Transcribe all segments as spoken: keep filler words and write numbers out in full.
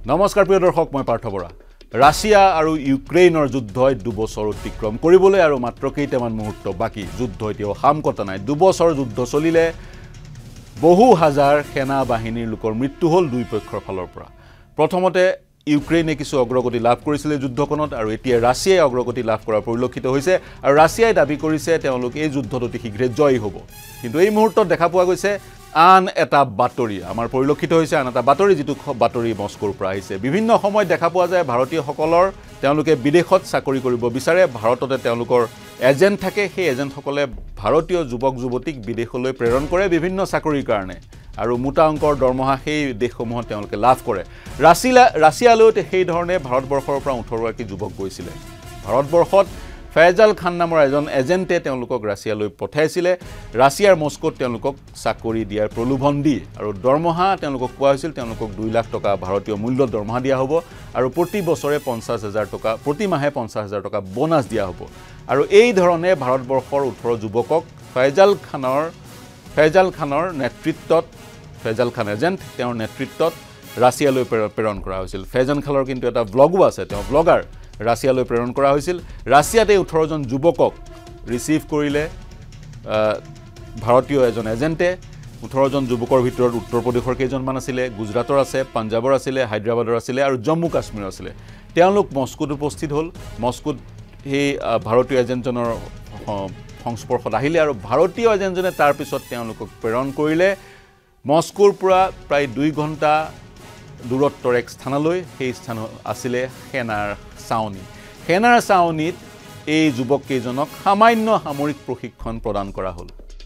নমস্কাৰ প্ৰিয় দৰ্শক মই পাৰ্থ বৰা ৰাছিয়া আৰু ইউক্ৰেইনৰ যুদ্ধই দুবছৰ অতিক্ৰম কৰিবলৈ আৰু মাত্ৰ কেইটামান মুহূৰ্ত বাকি যুদ্ধ এতিয়াও হাম কটা নাই দুবছৰ যুদ্ধ চলিলে বহু হাজাৰ সেনা বাহিনীৰ লোকৰ মৃত্যু হ'ল দুই পক্ষৰ ফালৰ পৰা প্ৰথমতে ইউক্ৰেইনে কিছু অগ্ৰগতি লাভ কৰিছিল যুদ্ধখনত আৰু এতিয়া ৰাছিয়াই অগ্ৰগতি লাভ কৰা পৰিলক্ষিত হৈছে আৰু ৰাছিয়াই দাবী কৰিছে তেওঁলোক এই যুদ্ধত অতি শীঘ্ৰে জয়ী হ'ব কিন্তু এই মুহূৰ্তত দেখা পোৱা গৈছে আন এটা বাতৰি আমাৰ পৰিলক্ষিত হৈছে আন এটা বাতৰি যেটো বাতৰি মস্কোৰ পৰা আহিছে বিভিন্ন সময়ত দেখা পোৱা যায় ভাৰতীয়সকলৰ তেওঁলোকে বিদেশত চাকৰি কৰিব বিচাৰে ভাৰততে তেওঁলোকৰ এজেন্ট থাকে সেই এজেন্টসকলে ভাৰতীয় যুৱক যুৱতীক বিদেশলৈ প্ৰেৰণ কৰে বিভিন্ন চাকৰিৰ কাৰণে আৰু মোটা অংকৰ দৰমহা সেই দেশসমূহত তেওঁলোকে লাভ কৰে ৰাছিয়া ৰাছিয়ালৈ সেই ধৰণে ভাৰতবৰ্ষৰ পৰা ওঠৰ গৰাকী যুৱক গৈছিল ভাৰতবৰ্ষত ফয়জল খান নামৰ এজন এজেন্টে তেওঁলোকক ৰাছিয়ালৈ পঠাইছিল ৰাছিয়াৰ মস্কোত তেওঁলোকক চাকৰি দিয়াৰ প্ৰলোভন দি আৰু দৰমহা তেওঁলোকক কোৱা হৈছিল তেওঁলোকক দুই লাখ টকা ভাৰতীয় মূল্যত দৰমহা দিয়া হ'ব আৰু প্ৰতি বছৰে পঞ্চাছ হাজাৰ টকা প্ৰতি মাহে পঞ্চাছ হাজাৰ টকা বোনাছ দিয়া হ'ব আৰু এই ধৰণে ভাৰতবৰ্ষৰ ওঠৰ যুৱকক ফয়জল খানৰ ফয়জল খানৰ নেতৃত্বত ফয়জল খান এজেন্ট তেওঁৰ নেতৃত্বত ৰাছিয়ালৈ প্ৰেৰণ কৰা হৈছিল ফয়জল খানৰ কিন্তু এটা ব্লগো আছে তেওঁ ব্লগাৰ ৰাছিয়ালৈ প্ৰেৰণ কৰা হৈছিল ৰাছিয়াতে ওঠৰ জন যুৱকক ৰিসিভ কৰিলে ভাৰতীয় এজন এজেন্টে ওঠৰ জন যুৱকৰ ভিতৰত উত্তৰ প্ৰদেশৰ কেইজনমান আছিল গুজৰাটৰ আছে পাঞ্জাবৰ আছিল হায়দৰাবাদৰ আছিল আৰু জম্মু কাশ্মীৰৰ আছিল তেওঁলোক মস্কোত উপস্থিত হ'ল মস্কোত সেই ভাৰতীয় এজেন্টজনৰ সংস্পৰ্শত আহিলে আৰু ভাৰতীয় এজেন্টজনে তাৰ পিছত তেওঁলোকক প্ৰেৰণ কৰিলে মস্কোৰ পৰা প্ৰায় দুই ঘণ্টা দূৰত্বৰ এক স্থানলৈ সেই স্থান আছিল সেনাৰ চাউনি সেনাৰ চাউনিত এই যুৱক কেইজনক সামান্য সামৰিক প্ৰশিক্ষণ প্ৰদান কৰা হ'ল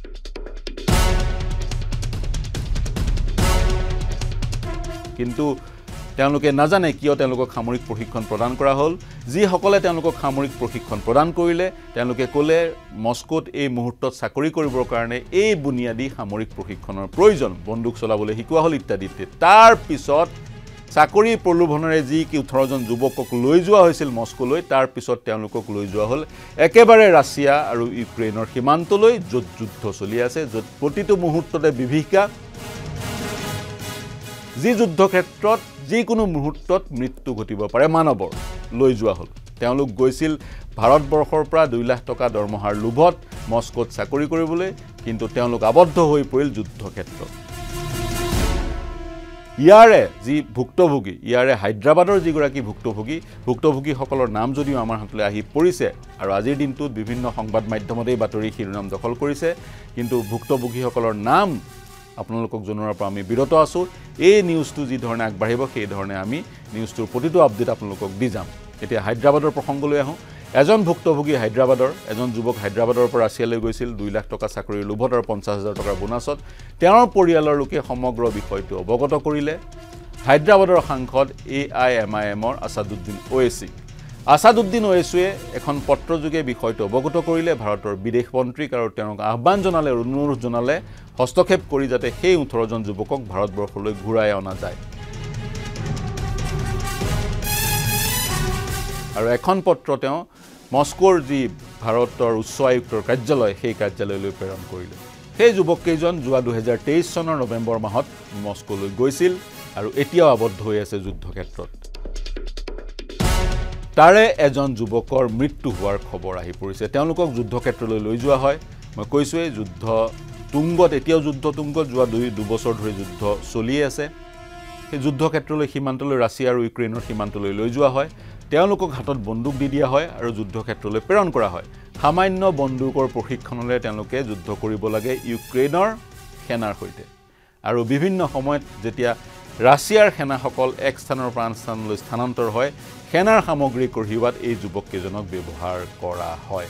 কিন্তু তেওঁলোকে নাজানে কিয় তেওঁলোকক সামৰিক প্ৰশিক্ষণ প্ৰদান কৰা হ'ল যি সকলে তেওঁলোকক সামৰিক প্ৰশিক্ষণ প্ৰদান কৰিলে তেওঁলোকে ক'লে মস্কোত এই মুহূৰ্তত চাকৰি কৰিবৰ কাৰণে এই বুনিয়াদী সামৰিক প্ৰশিক্ষণৰ প্ৰয়োজন বন্দুক চলাবলৈ শিকোৱা হ'ল ইত্যাদি তাৰ পিছত চাকৰি প্ৰলোভনেৰে যি কি ওঠৰ জন যুৱকক লৈ যোৱা হৈছিল মস্কোলৈ তাৰ পিছত তেওঁলোকক লৈ যোৱা হ'ল একেবাৰে ৰাছিয়া আৰু ইউক্ৰেইনৰ সীমান্তলৈ য'ত যুদ্ধ চলি আছে য'ত প্ৰতিটো মুহূৰ্ততে বিভীষিকা যি যুদ্ধ ক্ষেত্ৰত যিকোনো মুহূৰ্তত মৃত্যু ঘটিব পাৰে মানৱৰ লৈ যোৱা হ'ল তেওঁলোক গৈছিল ভাৰতবৰ্ষৰ পৰা দুই লাখ টকা দৰমহাৰ লোভত মস্কোত চাকৰি কৰিবলৈ কিন্তু তেওঁলোক আবদ্ধ হৈ পৰিল যুদ্ধ ক্ষেত্ৰত ইয়াৰে যি ভুক্তভোগী ইয়াৰে হায়দৰাবাদৰ যিগৰাকী ভুক্তভোগী ভুক্তভোগীসকলৰ নাম যদিও আমাৰ হাতলৈ আহি পৰিছে আৰু আজিৰ দিনটোত বিভিন্ন সংবাদ মাধ্যমতে বাতৰি শিৰোনাম দখল কৰিছে কিন্তু ভুক্তভোগীসকলৰ নাম আপোনালোকক জনোৱাৰ পৰা আমি বিৰত আছো এই নিউজটো যি ধৰণে আগবাঢ়িব সেই ধৰণে আমি নিউজটোৰ প্ৰতিটো আপডেট আপোনালোকক দি যাম এতিয়া হায়দৰাবাদৰ প্ৰসংগলৈ আহোঁ এজন ভুক্তভোগী হায়দৰাবাদৰ এজন যুৱক হায়দৰাবাদৰ পৰা ৰাছিয়ালৈ গৈছিল দুই লাখ টকা চাকৰিৰ লোভত আৰু পঞ্চাছ হাজাৰ টকাৰ বোনাছত তেওঁৰ পৰিয়ালৰ লোকে সমগ্ৰ বিষয়টো অৱগত কৰিলে হায়দৰাবাদৰ সাংসদ এ আই এম আই এমৰ আছাদুদ্দিন ওৱেইচি আছাদুদ্দিন ওৱেইচিয়ে এখন পত্ৰযোগে বিষয়টো অৱগত কৰিলে ভাৰতৰ বিদেশ মন্ত্ৰীক আৰু তেওঁক আহ্বান জনালে অনুৰোধ জনালে হস্তক্ষেপ কৰি যাতে সেই ওঠৰ জন যুৱকক ভাৰতবৰ্ষলৈ ঘূৰাই অনা যায় আৰু এখন পত্ৰ তেওঁ মস্কোৰ যি ভাৰতৰ উচ্চ আয়ুক্তৰ কাৰ্যালয় সেই কাৰ্যালয়লৈ প্ৰেৰণ কৰিলে সেই যুৱক কেইজন যোৱা দুহেজাৰ তেইছ চনৰ নৱেম্বৰ মাহত মস্কোলৈ গৈছিল আৰু এতিয়াও আবদ্ধ হৈ আছে যুদ্ধ ক্ষেত্ৰত তাৰে এজন যুৱকৰ মৃত্যু হোৱাৰ খবৰ আহি পৰিছে তেওঁলোকক যুদ্ধ ক্ষেত্ৰলৈ লৈ যোৱা হয় মই কৈছোৱে যুদ্ধ তুংগত এতিয়াও যুদ্ধ তুংগত যোৱা দুই দুবছৰ ধৰি যুদ্ধ চলি আছে সেই যুদ্ধ ক্ষেত্ৰলৈ সীমান্তলৈ ৰাছিয়া আৰু ইউক্ৰেইনৰ সীমান্তলৈ লৈ যোৱা হয় তেওঁলোকক হাতত বন্দুক দি দিয়া হয় আৰু যুদ্ধ ক্ষেত্ৰলৈ প্ৰেৰণ কৰা হয় সামান্য বন্দুকৰ প্ৰশিক্ষণলৈ তেওঁলোকে যুদ্ধ কৰিব লাগে ইউক্ৰেইনৰ সেনাৰ সৈতে আৰু বিভিন্ন সময়ত যেতিয়া ৰাছিয়াৰ সেনাসকল এক স্থানৰ পৰা আন স্থানলৈ স্থানান্তৰ হয় সেনাৰ সামগ্ৰী কঢ়িওৱাত এই যুৱক কেইজনক ব্যৱহাৰ কৰা হয়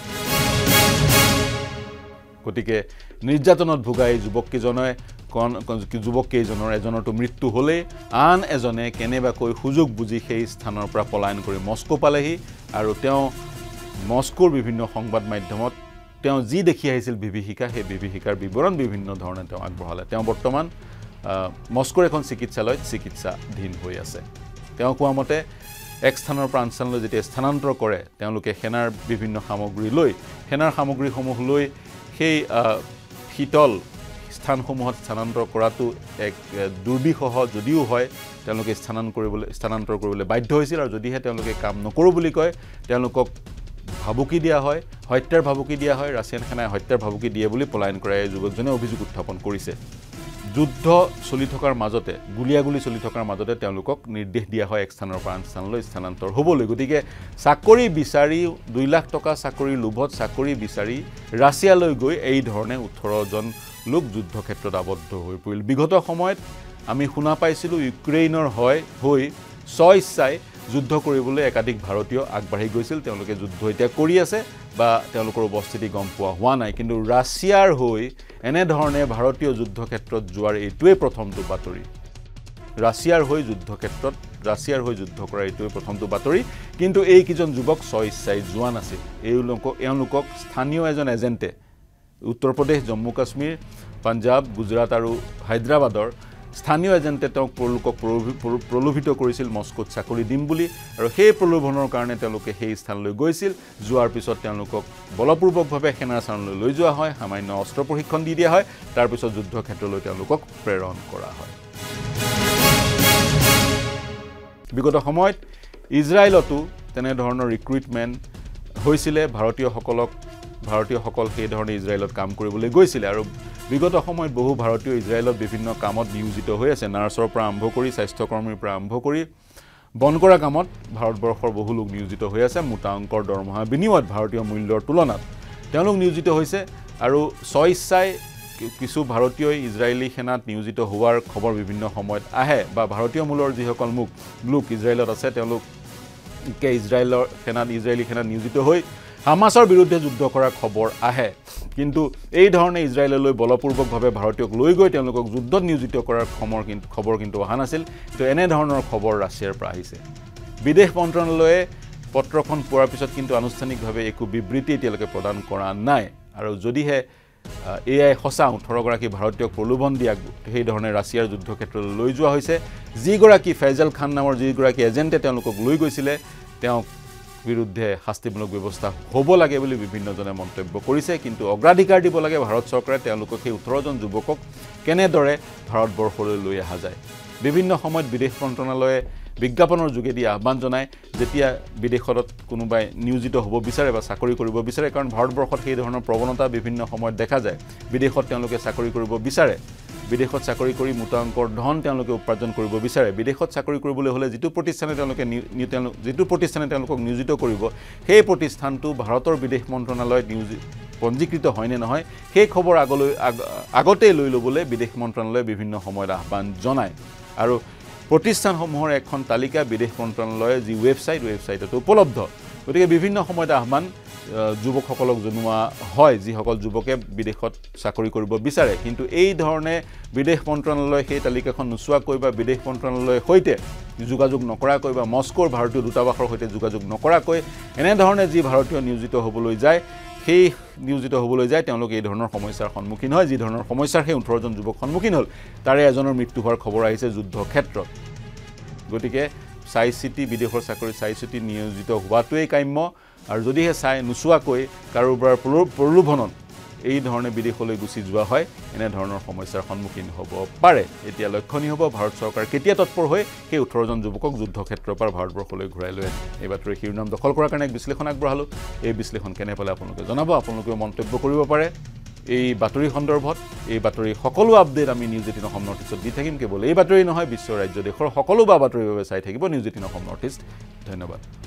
গতিকে নিৰ্যাতনত ভোগা এই যুৱক কেইজনে যুৱক কেইজনৰ এজনৰটো মৃত্যু হ'লে আন এজনে কেনেবাকৈ সুযোগ বুজি সেই স্থানৰ পৰা পলায়ন কৰি মস্কো পালেহি আৰু তেওঁ মস্কোৰ বিভিন্ন সংবাদ মাধ্যমত তেওঁ যি দেখি আহিছিল বিভীষিকা সেই বিভীষিকাৰ বিৱৰণ বিভিন্ন ধৰণে তেওঁ আগবঢ়ালে তেওঁ বৰ্তমান মস্কোৰ এখন চিকিৎসালয়ত চিকিৎসাধীন হৈ আছে তেওঁ কোৱা মতে এক স্থানৰ পৰা আন স্থানলৈ যেতিয়া স্থানান্তৰ কৰে তেওঁলোকে সেনাৰ বিভিন্ন সামগ্ৰী লৈ সেনাৰ সামগ্ৰীসমূহ লৈ সেই শীতল স্থানসমূহত স্থানান্তৰ কৰাটো এক দুৰ্বিষহ যদিও হয় তেওঁলোকে স্থানান্তৰ কৰিবলৈ স্থানান্তৰ কৰিবলৈ বাধ্য হৈছিল আৰু যদিহে তেওঁলোকে কাম নকৰো বুলি কয় তেওঁলোকক ভাবুকি দিয়া হয় হত্যাৰ ভাবুকি দিয়া হয় ৰাছিয়ান সেনাই হত্যাৰ ভাবুকি দিয়ে বুলি পলায়ন কৰা এই যুৱকজনে অভিযোগ উত্থাপন কৰিছে যুদ্ধ চলি থকাৰ মাজতে গুলিয়াগুলি চলি থকাৰ মাজতে তেওঁলোকক নিৰ্দেশ দিয়া হয় এক স্থানৰ পৰা আন স্থানলৈ স্থানান্তৰ হ'বলৈ গতিকে চাকৰি বিচাৰি দুই লাখ টকা চাকৰি লোভত চাকৰি বিচাৰি ৰাছিয়ালৈ গৈ এই ধৰণে ওঠৰ জন লোক যুদ্ধক্ষেত্ৰত আবদ্ধ হৈ পৰিল বিগত সময়ত আমি শুনা পাইছিলোঁ ইউক্ৰেইনৰ হয় হৈ স্বইচ্ছাই যুদ্ধ কৰিবলৈ একাধিক ভাৰতীয় আগবাঢ়ি গৈছিল তেওঁলোকে যুদ্ধ এতিয়া কৰি আছে বা তেওঁলোকৰ উপস্থিতি গম পোৱা হোৱা নাই কিন্তু ৰাছিয়াৰ হৈ এনে ধৰণে ভাৰতীয় যুদ্ধক্ষেত্ৰত যোৱাৰ এইটোৱে প্ৰথমটো বাতৰি ৰাছিয়াৰ হৈ যুদ্ধক্ষেত্ৰত ৰাছিয়াৰ হৈ যুদ্ধ কৰা এইটোৱে প্ৰথমটো বাতৰি কিন্তু এই কিজন যুৱক স্বইচ্ছাই যোৱা নাছিল এওঁলোকক এওঁলোকক স্থানীয় এজন এজেণ্টে উত্তৰ প্ৰদেশ জম্মু কাশ্মীৰ পাঞ্জাব গুজৰাট আৰু হায়দৰাবাদৰ স্থানীয় এজেণ্টে তেওঁক তেওঁলোকক প্ৰলোভিত কৰিছিল মস্কোত চাকৰি দিম বুলি আৰু সেই প্ৰলোভনৰ কাৰণে তেওঁলোকে সেই স্থানলৈ গৈছিল যোৱাৰ পিছত তেওঁলোকক বলপূৰ্বকভাৱে সেনাৰ স্থানলৈ লৈ যোৱা হয় সামান্য অস্ত্ৰ প্ৰশিক্ষণ দি দিয়া হয় তাৰ পিছত যুদ্ধক্ষেত্ৰলৈ তেওঁলোকক প্ৰেৰণ কৰা হয় বিগত সময়ত ইজৰাইলতো তেনে ধৰণৰ ৰিক্ৰুইটমেণ্ট হৈছিলে ভাৰতীয়সকলক ভাৰতীয়সকল সেই ধৰণে ইজৰাইলত কাম কৰিবলৈ গৈছিলে আৰু বিগত সময়ত বহু ভাৰতীয় ইজৰাইলত বিভিন্ন কামত নিয়োজিত হৈ আছে নাৰ্ছৰ পৰা আৰম্ভ কৰি স্বাস্থ্যকৰ্মীৰ পৰা আৰম্ভ কৰি বন কৰা কামত ভাৰতবৰ্ষৰ বহু লোক নিয়োজিত হৈ আছে মোটা অংকৰ দৰমহা বিনিময়ত ভাৰতীয় মূল্যৰ তুলনাত তেওঁলোক নিয়োজিত হৈছে আৰু স্বইচ্ছাই কিছু ভাৰতীয় ইজৰাইলী সেনাত নিয়োজিত হোৱাৰ খবৰ বিভিন্ন সময়ত আহে বা ভাৰতীয় মূলৰ যিসকল মুখ লোক ইজৰাইলত আছে তেওঁলোকে ইজৰাইলৰ সেনাত ইজৰাইলী সেনাত নিয়োজিত হৈ হামাছৰ বিৰুদ্ধে যুদ্ধ কৰাৰ খবৰ আহে কিন্তু এই ধৰণে ইজৰাইললৈ বলপূৰ্বকভাৱে ভাৰতীয়ক লৈ গৈ তেওঁলোকক যুদ্ধত নিয়োজিত কৰাৰ খবৰ কিন্তু খবৰ কিন্তু অহা নাছিল তো এনে ধৰণৰ খবৰ ৰাছিয়াৰ পৰা আহিছে বিদেশ মন্ত্ৰালয়ে পত্ৰখন পোৱাৰ পিছত কিন্তু আনুষ্ঠানিকভাৱে একো বিবৃতি এতিয়ালৈকে প্ৰদান কৰা নাই আৰু যদিহে এআই সঁচা ওঠৰ গৰাকী ভাৰতীয়ক প্ৰলোভন দিয়া সেই ধৰণে ৰাছিয়াৰ যুদ্ধক্ষেত্ৰলৈ লৈ যোৱা হৈছে যিগৰাকী ফয়জল খান নামৰ যিগৰাকী এজেণ্টে তেওঁলোকক লৈ গৈছিলে তেওঁ বিৰুদ্ধে শাস্তিমূলক ব্যৱস্থা হ'ব লাগে বুলি বিভিন্নজনে মন্তব্য কৰিছে কিন্তু অগ্ৰাধিকাৰ দিব লাগে ভাৰত চৰকাৰে তেওঁলোকক সেই ওঠৰ জন যুৱকক কেনেদৰে ভাৰতবৰ্ষলৈ লৈ অহা যায় বিভিন্ন সময়ত বিদেশ মন্ত্ৰালয়ে বিজ্ঞাপনৰ যোগেদি আহ্বান জনায় যেতিয়া বিদেশত কোনোবাই নিয়োজিত হ'ব বিচাৰে বা চাকৰি কৰিব বিচাৰে কাৰণ ভাৰতবৰ্ষত সেই ধৰণৰ প্ৰৱণতা বিভিন্ন সময়ত দেখা যায় বিদেশত তেওঁলোকে চাকৰি কৰিব বিচাৰে বিদেশত চাকৰি কৰি মোটা অংকৰ ধন তেওঁলোকে উপাৰ্জন কৰিব বিচাৰে বিদেশত চাকৰি কৰিবলৈ হলে যিটো প্ৰতিষ্ঠানে তেওঁলোকে যিটো প্ৰতিষ্ঠানে তেওঁলোকক নিয়োজিত কৰিব সেই প্ৰতিষ্ঠানটো ভাৰতৰ বিদেশ মন্ত্ৰালয়ত নিয়োজিত পঞ্জীকৃত হয় নে নহয় সেই খবৰ আগলৈ আগতে লৈ ল'বলৈ বিদেশ মন্ত্ৰালয়ে বিভিন্ন সময়ত আহ্বান জনায় আৰু প্ৰতিষ্ঠানসমূহৰ এখন তালিকা বিদেশ মন্ত্ৰালয়ৰ যি ৱেবছাইট ৱেবছাইটত উপলব্ধ গতিকে বিভিন্ন সময়ত আহ্বান যুৱকসকলক জনোৱা হয় যিসকল যুৱকে বিদেশত চাকৰি কৰিব বিচাৰে কিন্তু এই ধৰণে বিদেশ মন্ত্ৰালয়ে সেই তালিকাখন নুচুৱাকৈ বা বিদেশ মন্ত্ৰালয়ৰ সৈতে যোগাযোগ নকৰাকৈ বা মস্কোৰ ভাৰতীয় দূতাবাসৰ সৈতে যোগাযোগ নকৰাকৈ এনে ধৰণে যি ভাৰতীয় নিয়োজিত হ'বলৈ যায় সেই নিয়োজিত হ'বলৈ যায় তেওঁলোক এই ধৰণৰ সমস্যাৰ সন্মুখীন হয় যি ধৰণৰ সমস্যাৰ সেই ওঠৰ জন যুৱক সন্মুখীন হ'ল তাৰে এজনৰ মৃত্যু হোৱাৰ খবৰ আহিছে যুদ্ধক্ষেত্ৰত গতিকে চাই চিটি বিদেশৰ চাকৰি চাই চিটি নিয়োজিত হোৱাটোৱেই কাম্য আৰু যদিহে চাই নুচুৱাকৈ কাৰোবাৰ প্ৰলোভনত এই ধৰণে বিদেশলৈ গুচি যোৱা হয় এনে ধৰণৰ সমস্যাৰ সন্মুখীন হ'ব পাৰে এতিয়া লক্ষণীয় হ'ব ভাৰত চৰকাৰ কেতিয়া তৎপৰ হৈ সেই ওঠৰ জন যুৱকক যুদ্ধক্ষেত্ৰৰ পৰা ভাৰতবৰ্ষলৈ ঘূৰাই লৈ আনে এই বাতৰি শিৰোনাম দখল কৰাৰ কাৰণে এক বিশ্লেষণ আগবঢ়ালোঁ এই বিশ্লেষণ কেনে পালে আপোনালোকে জনাব আপোনালোকে মন্তব্য কৰিব পাৰে এই বাতৰি সন্দৰ্ভত এই বাতৰি সকলো আপডেট আমি নিউজ এইটিন অসম নৰ্থ ইষ্টত দি থাকিম কেৱল এই বাতৰি নহয় বিশ্ব ৰাজ্য দেশৰ সকলো বা বাতৰিৰ বাবে চাই থাকিব news eighteen Assam north east ধন্যবাদ